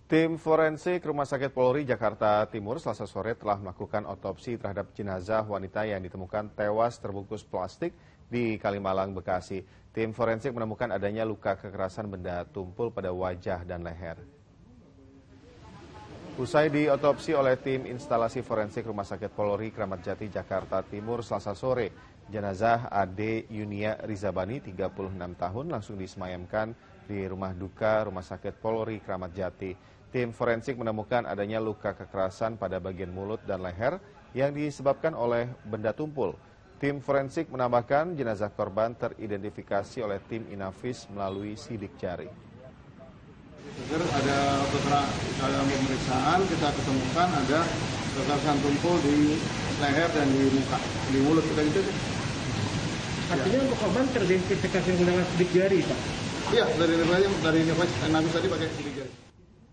Tim forensik Rumah Sakit Polri Jakarta Timur Selasa sore telah melakukan otopsi terhadap jenazah wanita yang ditemukan tewas terbungkus plastik di Kalimalang, Bekasi. Tim forensik menemukan adanya luka kekerasan benda tumpul pada wajah dan leher. Usai diotopsi oleh tim instalasi forensik Rumah Sakit Polri Kramat Jati Jakarta Timur Selasa sore, jenazah Ade Yunia Rizabani 36 tahun langsung disemayamkan di rumah duka Rumah Sakit Polri Kramat Jati. Tim forensik menemukan adanya luka kekerasan pada bagian mulut dan leher yang disebabkan oleh benda tumpul. Tim forensik menambahkan jenazah korban teridentifikasi oleh tim Inavis melalui sidik jari. Ada beberapa dalam pemeriksaan kita ketemukan ada kekerasan tumpul di leher dan di muka, di mulut kita gitu. Artinya untuk korban teridentifikasi menggunakan sidik jari, Pak? Iya, dari Inavis tadi pakai sidik jari.